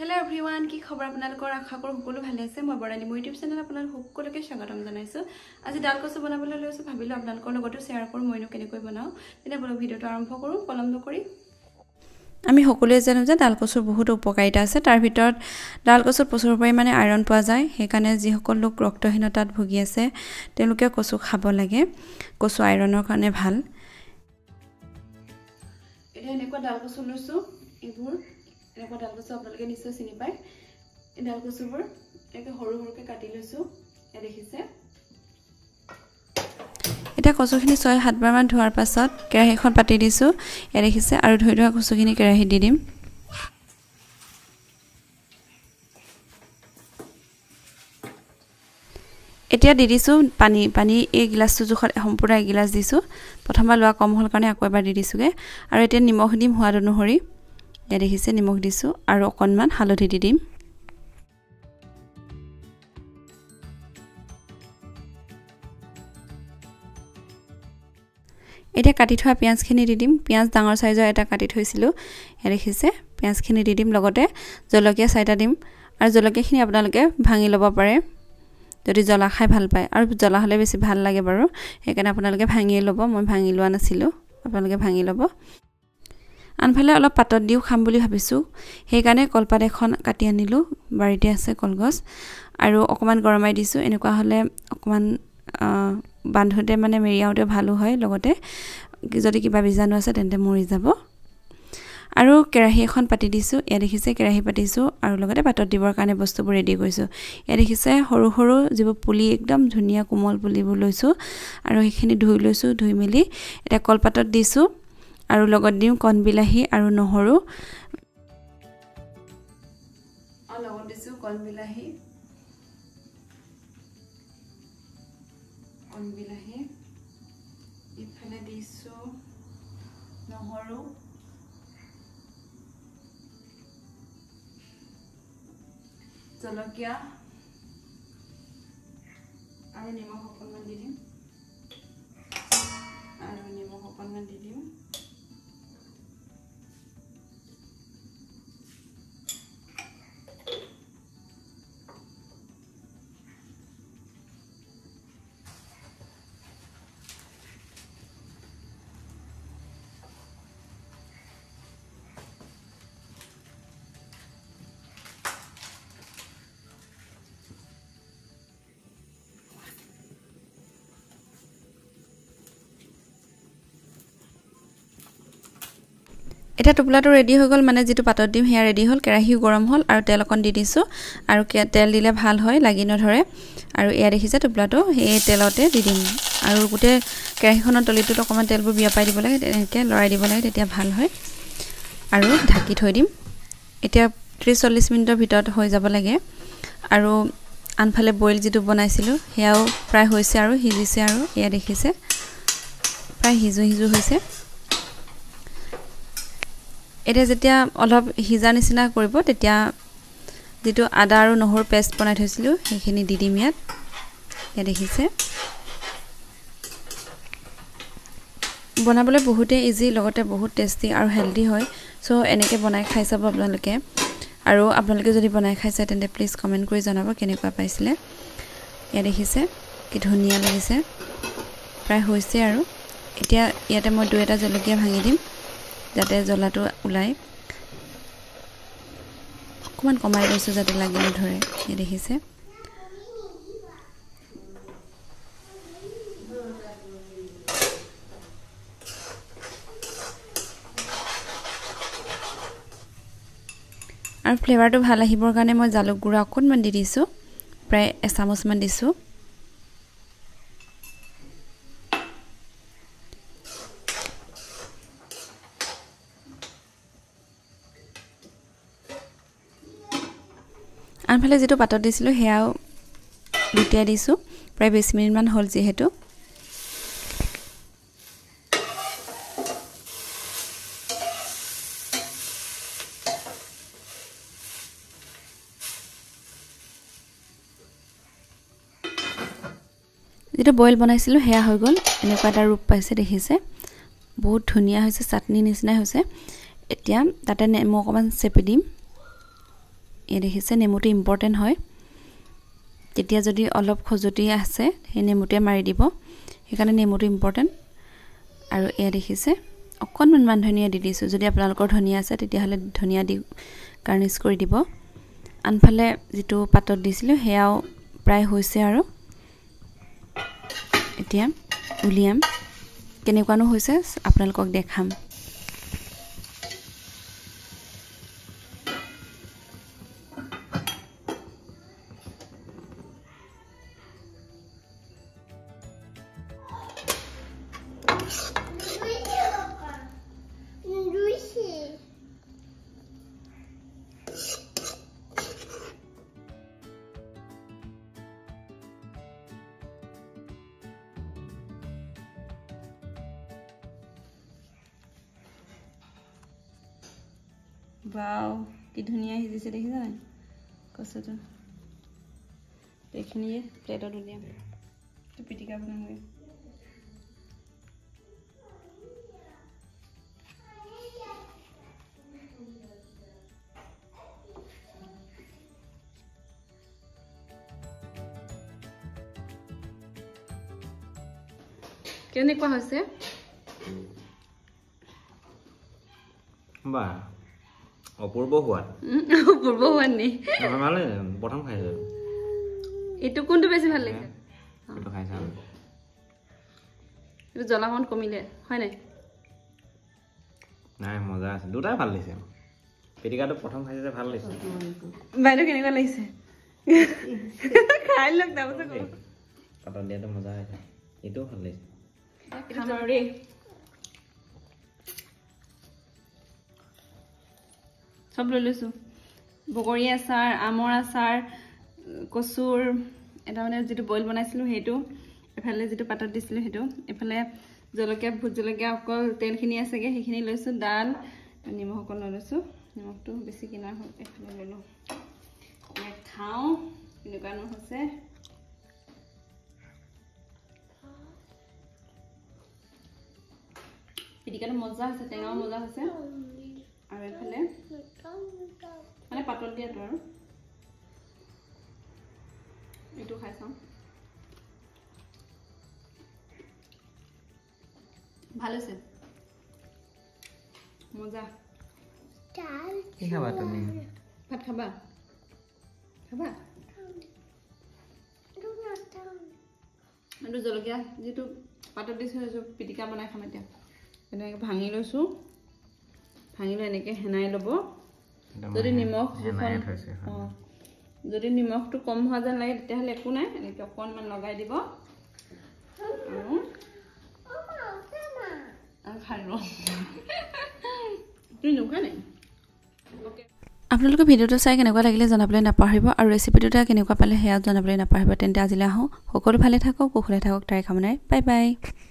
Hello everyone, কি খবৰ আপোনালোকৰ আশা কৰো সকলো ভালে আছে মই বৰানি মোৰ ইউটিউব চেনেল আপোনালোক সকলোকে স্বাগতম জনাইছো আজি ডাল কচু বনাবলৈ লৈছো ভাবিলো আপোনালোকৰ লগতো শেয়াৰ কৰো মইনো কেনেকৈ বনাও তেনে বলক ভিডিওটো আৰম্ভ কৰো পলম নকৰি আমি সকলোৱে জানো যে ডাল কচুৰ বহুত উপকাৰিতা আছে তাৰ ভিতৰত ডাল কচুৰ প্ৰচুৰ পৰিমাণে আইৰণ পোৱা যায় সেইকাৰণে যি সকল লোক ৰক্তহীনতাত ভুগি আছে তেওঁলোকে কচু খাব লাগে কচু আইৰণৰ কাৰণে ভাল এটা এনেকুৱা ডাল কচু লৈছো এইবোৰ এনেকুৱা ডাল কচু আপোনালোকে নিশ্চয় চিনি পায় এই ডাল কচুবোৰ একে সৰু সৰুকে কাটি লৈছো এ দেখিছে এটা কচুখিনি 6-7 বাৰ মান ধোৱাৰ পাছত কেৰাহীখন পাতি দিছো এ দেখিছে আৰু ধুই ধোৱা কচুখিনি কেৰাহীত দি দিম এতিয়া দি দিছো পানী এই গিলাসটো জোখত সম্পূৰ্ণ এক গিলাস দিছো প্ৰথমবাৰ লোৱা কম হল কাৰণে আকৌ এবাৰ দি দিছোগে আৰু এতিয়া নিমখ দিম সোৱাদ অনুসৰি এ দেখিছে নিমখ দিছো আৰু অকনমান হালধি দি দিম এটা কাটি থোৱা পিয়াজখিনি দি দিম পিয়াজ ডাঙৰ সাইজৰ এটা কাটি থৈছিলো এ দেখিছে পিয়াজখিনি দি দিম লগতে জলকীয়া 4টা দিম আৰু জলকীয়াখিনি আপোনালোকে ভাঙি ল'ব পাৰে যদি জ্বলা খাই ভাল পায় আৰু জ্বলা হলে বেছি ভাল লাগে বাৰু সেইকাৰণে আপোনালোকে ভাঙি ল'ব মই ভাঙি লোৱা নাছিলো আপোনালোকে ভাঙি ল'ব আনফালে অলপ পাতত দিও খাম বুলি ভাবিছো সেইকাৰণে কলপাত এখন কাটি আনিলো বাৰীতে আছে কলগছ আৰু অকমান গৰমাই দিছো এনেকুৱা হলে অকমান বান্ধুতে মানে মেৰিয়াওতে ভালো হয় লগতে যদি কিবা বীজাণু আছে তেন্তে মৰি যাব আৰু কেৰাহী এখন পাতি দিছো এ দেখিছে কেৰাহী পাতিছো আৰু লগতে পাতত দিবৰ কাৰণে বস্তুবোৰ ৰেডি কৰিছো এ দেখিছে সৰু সৰু যিবোৰ পুলি একদম ধুনিয়া কোমল পুলিবোৰ লৈছো আৰু সেইখিনি ধুই লৈছো ধুই মেলি এটা কলপাতত দিছো আৰু লগত দিম কণ বিলাহী আৰু নহৰু লগত দিছো কণ বিলাহী ইফালে দিছো নহৰু জলকীয়া আৰু নিমখ অকণমান দি দিম এটা টুপলাটো ৰেডি হৈ গল মানে যেটো পাতত দিম হেয়া ৰেডি হল কেৰাহী গৰম হল আৰু তেল অকন দি দিছো আৰু তেল দিলে ভাল হয় লাগি নধৰে আৰু এয়া দেখিছে টুপলাটো এই তেলতে দি দিম আৰু গুটে কেৰাহীখনৰ তলিটোত অকমান তেলবোৰ বিয়পাই দিব লাগে তেনেকে লৰাই দিব লাগে তেতিয়া ভাল হয় আৰু ঢাকি থৈ দিম এতিয়া 30-40 মিনিটৰ ভিতৰত হৈ যাব লাগে আৰু আনফালে বইল যেটো বনাইছিলো হেয়াও প্ৰায় হৈছে আৰু হিজিছে আৰু এয়া দেখিছে প্ৰায় হিজু হৈছে এটা যেতিয়া অলপ হিজা নিচিনা কৰিব তেতিয়া যেটো আদা আৰু নহৰু পেষ্ট বনাই থৈছিলো সেইখিনি দি দিম ইয়াত এ দেখিছে বনাবলৈ বহুতে ইজি লগতে বহুত টেস্টি আৰু হেলদি হয় সো এনেকে বনাই খাই চাব আপোনালোকে আৰু আপোনালোকে যদি বনাই খাইছে তেন্তে প্লিজ কমেন্ট কৰি জনাব কেনেকুৱা পাইছিলে এ দেখিছে কি ধুনিয়া লাগিছে প্ৰায় হৈছে আৰু এতিয়া ইয়াতে মই 2টা জলকীয়া ভাঙি দিম যাতে জ্বলাটো উলাই অকমান কমাই লৈছো যাতে লাগি নধৰে এই দেখিছে আৰু ফ্লেভাৰটো ভাল আহিবৰ কাৰণে মই জালুক গুড়া অকনমান দি দিছো প্ৰায় 1 চামুচ মান দিছো আনফালে যেটো পাতত দিছিলো হেয়াও লুটিয়াই দিছো প্ৰায় 20 মিনিট মান হল যেহেতু যেটো বইল বনাইছিলো হেয়া হৈ গল এনেকুৱা এটা ৰূপ পাইছে দেখিছে বহুত ধুনিয়া হৈছে চাটনি নিচিনা হৈছে এতিয়া তাতে নেমু অকমান চেপি দিম এই দেখিছে নেমুটো ইম্পৰ্টেণ্ট হয় তেতিয়া যদি অলপ খজুতি আছে সেই নেমুটোৱে মাৰি দিব সেইকাৰণে নেমুটো ইম্পৰ্টেণ্ট আৰু এই দেখিছে অকণমান মান ধনিয়া দি দিছোঁ যদি আপোনালোকৰ ধনিয়া আছে তেতিয়াহ'লে ধনিয়া দি গাৰ্নিছ কৰি দিব আনফালে যিটো পাতত দিছিলোঁ সেয়াও প্ৰায় হৈছে আৰু এতিয়া উলিয়াম কেনেকুৱানো হৈছে আপোনালোকক দেখাম Wow, কি ধুনিয়া হিজিছে দেখিছা নাই কচুটো দেখিনিয়ে প্লেটত উলিয়াম তো পিটিকা বনামগে কেনেকুৱা হৈছে বা অপূৰ্ব সোৱাদ অপূৰ্ব সোৱাদ নি ভালে প্ৰথম খাইছো এইটো কোনটো বেছি ভাল লাগিছে এইটো খাইছা এইটো জ্বলাকণ কমিলে হয় নাই নাই মজা আছে দুটাই ভাল লাগিছে পিটিকাটো প্ৰথম খাইছে যে ভাল লাগিছে বাইদেউ কেনেকুৱা লাগিছে খাই লওক তাৰপিছত পাতত দিয়াটো মজা হৈছে এইটোও ভাল লাগিছে খাম আৰু দেই সব লৈ লৈছোঁ বগৰী আচাৰ আমৰ আচাৰ কচুৰ এটা মানে যিটো বইল বনাইছিলোঁ সেইটো এফালে যিটো পাতত দিছিলোঁ সেইটো এফালে জলকীয়া ভোট জলকীয়া অকল তেলখিনি আছেগৈ সেইখিনি লৈছোঁ দাল নিমখ অকল লৈ লৈছোঁ নিমখটো বেছি কিনা হ'ল এফালে লৈ লওঁ খাওঁ এনেকুৱানো হৈছে পিটিকাটো মজা আছে টেঙাও মজা হৈছে আৰু এফালে মানে পাতল দিয়াটো আৰু এইটো খাই চাওঁ ভাল হৈছে মজা কি খাবা তুমি ভাত খাবা খাবা এইটো জলকীয়া যিটো পাতত দিছোঁ সেইটো পিটিকা বনাই খাম এতিয়া এনেকৈ ভাঙি লৈছোঁ ভাঙি লৈ এনেকৈ হেনাই ল'ব যদি নিমখ অঁ যদি নিমখটো কম হোৱা যেন লাগে তেতিয়াহ'লে একো নাই এনেকৈ অকণমান লগাই দিব আৰু খাই লওঁ তুমি নোখোৱা নাই আপোনালোকে ভিডিঅ'টো চাই কেনেকুৱা লাগিলে জনাবলৈ নাপাহৰিব আৰু ৰেচিপিটো কেনেকুৱা পালে সেয়া জনাবলৈ নাপাহৰিব তেন্তে আজিলৈ আহোঁ সকলো ভালে থাকক কুশলে থাকক তাৰে কামনাই বাই বাই